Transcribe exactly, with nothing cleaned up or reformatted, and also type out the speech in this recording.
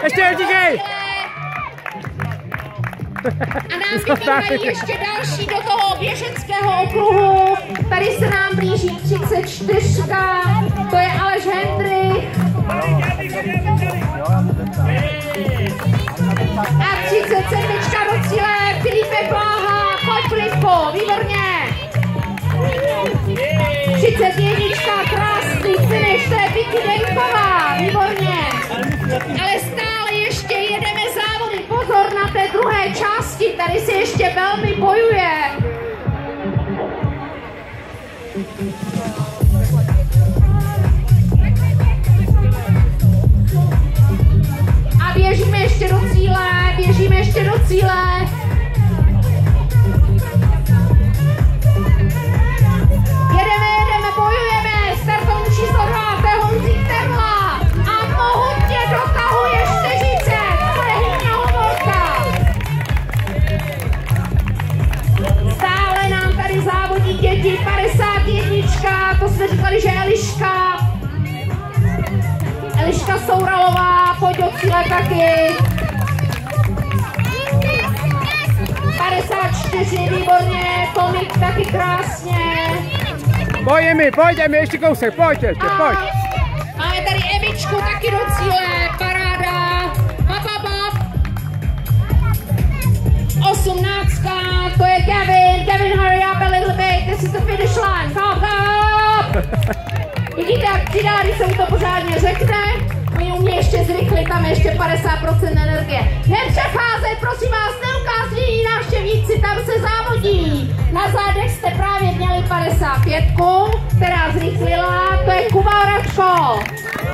Ještě díky! A nám vybírají ještě další do toho běžeckého okruhu. Tady se nám blíží třicet čtyři, to je Aleš Hendrych. A třicet sedm do cíle Filipe Bláha. Pojď Filipko, výborně. třicet jedna, krásný finish, to je Vicky Denková, výborně. Ale stále ještě jedeme závody, pozor na té druhé části, tady se ještě velmi bojuje. A běžíme ještě do cíle, běžíme ještě do cíle. Jedeme, jedeme, bojujeme, startovní číslo dva, to je Honzík Terla. A mohutně dotahuje čtyřicet, to je Hyňa Hovorka. Stále nám tady závodí děti, padesát jedna, to jsme říkali, že Eliška. Eliška Souralová, pojď do cíle taky. padesát čtyři, výborně, Tomik taky krásně. Pojď mi, pojď mi, ještě kousek, pojď ještě, pojď. Máme tady Evičku taky do cíle, paráda. Hop, hop, hop. osmnáctka, to je Gavin, Gavin, hurry up a little bit, this is the finish line, hop, hop. Vidíte, jak přidá, když se mu to pořádně řekne. Oni umí ještě zrychlit, tam ještě padesát procent energie. Nepřecházej, prosím vás, neukáznění návštěvníci, tam se závodí. Na zádech jste právě měli padesát pět, která zrychlila, to je Kuba Oračko.